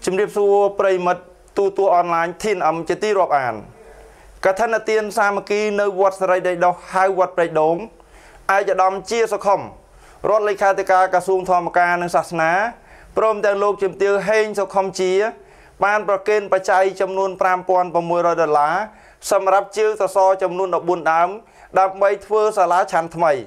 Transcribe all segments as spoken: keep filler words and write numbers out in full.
ជំរាបសួរប្រិមិត្តទូទួលអនឡាញធានអំជាទីរាប់អានកឋិនទានសាមគ្គីនៅវត្តសេរីដីដោះហៅវត្តព្រៃដូងឯកឧត្តមជាសុខុមរដ្ឋលេខាធិការក្រសួងធម្មការនិងសាសនាព្រមទាំងលោកជំទាវហេងសុខុមជាបានប្រគេនបច្ច័យចំនួនfive thousand six hundredដុល្លារសម្រាប់ជើងសសរចំនួនfourteenដើមដើម្បីធ្វើសាលាឆាន់ថ្មី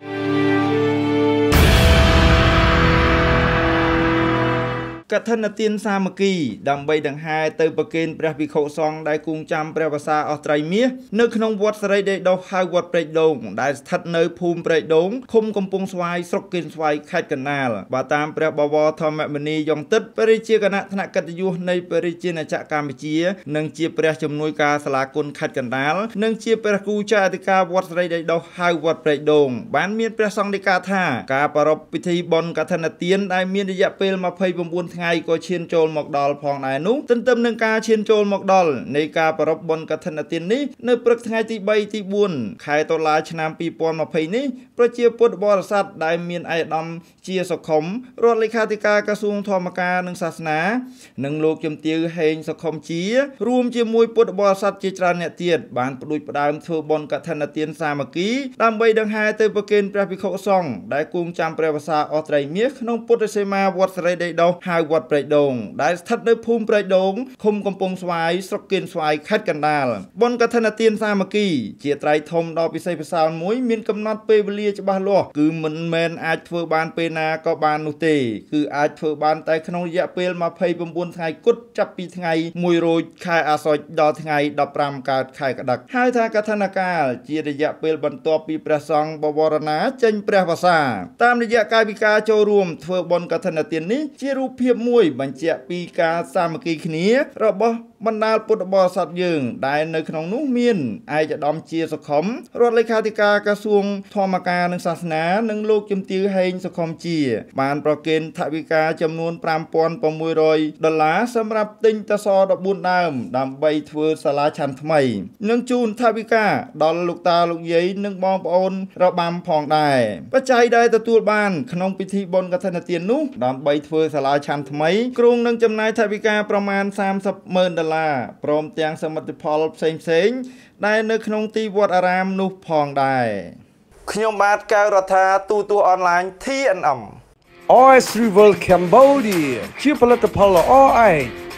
កឋិនទានសាមគ្គីដើម្បីដង្ហែទៅប្រគេនព្រះភិក្ខុសង្ឃដែលគង់ចាំព្រះវស្សាអស់ត្រីមាសនៅក្នុងវត្តសេរីដីដោះហៅវត្តព្រៃដូងដែលស្ថិតនៅភូមិព្រៃដូងឃុំកំពង់ស្វាយស្រុកគៀនស្វាយខេត្តកណ្ដាលបើតាមព្រះបវរធម្មមុនីយ៉ងទិតព្រះរាជាគណៈថ្នាក់កិត្តិយសនៃព្រះរាជាណាចក្រកម្ពុជានិងជាព្រះជំនួយការសាលាគុណខេត្តកណ្ដាលនិងជាព្រះគ្រូចៅអធិការវត្តសេរីដីដោះហៅវត្តព្រៃដូងបានមានព្រះសង្ឃដីកាថាការប្រារព្ធពិធីបុណ្យកឋិនទានដែលមានរយៈពេលtwenty-nineថ្ងៃក៏ឈានចូលមកដល់ផងដែរនោះទន្ទឹមនឹងការឈានចូលមកដល់នៃការប្រារព្ធបុណ្យកឋិនទាននេះនៅព្រឹកថ្ងៃទីthreeទីfourខែតុលាឆ្នាំtwenty twentyនេះប្រជាពុទ្ធបរិស័ទដែលមានឯកឧត្តមជាសុខុមរដ្ឋលេខាធិការក្រសួងធម្មការនិងសាសនានិងលោកជំទាវហេងសុខុមជារួមជាមួយពុទ្ធបរិស័ទជាច្រើនអ្នកទៀតបានផ្ដួចផ្ដើមធ្វើបុណ្យកឋិនទានសាមគ្គីដើម្បីដង្ហែទៅប្រគេនព្រះភិក្ខុសង្ឃដែលគង់ចាំព្រះវស្សាអស់ត្រីមាសក្នុងពុទ្ធសីមាវត្តសេរីដីដោះហៅវត្តព្រៃដូងដែលស្ថិតនៅភូមិព្រៃដូងឃុំកំពង់ស្វាយស្រុកគៀនស្វាយខេត្តកណ្ដាលបុណ្យកឋិនទានសាមគ្គីជាត្រៃធំដ៏ពិសេសពិសាលមួយមានកំណត់ពេលវេលាច្បាស់លាស់គឺមិនមែនអាចធ្វើបានពេលណាក៏បាននោះទេគឺអាចធ្វើបានតែក្នុងរយៈពេលtwenty-nineថ្ងៃគត់ចាប់ពីថ្ងៃoneរោចខែអាសត់ដល់ថ្ងៃfifteenកើតខែកដឹកហើយថាកឋិនកាលជារយៈពេលបន្ទាប់ពីព្រះសង្ឃបវរណាចេញព្រះវស្សាតាមរយៈកាយវិការចូលរួមធ្វើបុណ្យកឋិនទាននេះជារូបភាពមួយបញ្ជាក់ពីការសាមគ្គីគ្នារបស់បណ្ដាលពុទ្ធបរិស័ទយើងដែលនៅក្នុងនោះមានឯកឧត្តមជាសុខុមរដ្ឋលេខាធិការក្រសួងធម្មការនិងសាសនានិងលោកជំទាវហេងសុខុមជាបានប្រគេនថវិកាចំនួនfive thousand six hundredដុល្លារសម្រាប់ទិញតសfourteenដើមដើម្បីធ្វើសាលាឆាន់ថ្មីនិងជូនថវិកាដល់លោកតាលោកយាយនិងបងប្អូនរបាំផងដែរបច្ច័យដែលទទួលបានក្នុងពិធីបុណ្យកឋិនទាននោះដើម្បីធ្វើសាលាឆាន់ថ្មីគ្រោងនឹងចំណាយថវិកាប្រមាណthirty thousandដុល្លារព្រមទាំងសមិទ្ធផលផ្សេងផ្សេងដែលនៅក្នុងទីវត្តអារាមនោះផងដែរខ្ញុំបាទកៅរដ្ឋាទូទួលអនឡាញ T N M Oil River Cambodia ជាផលិតផលល្អឯក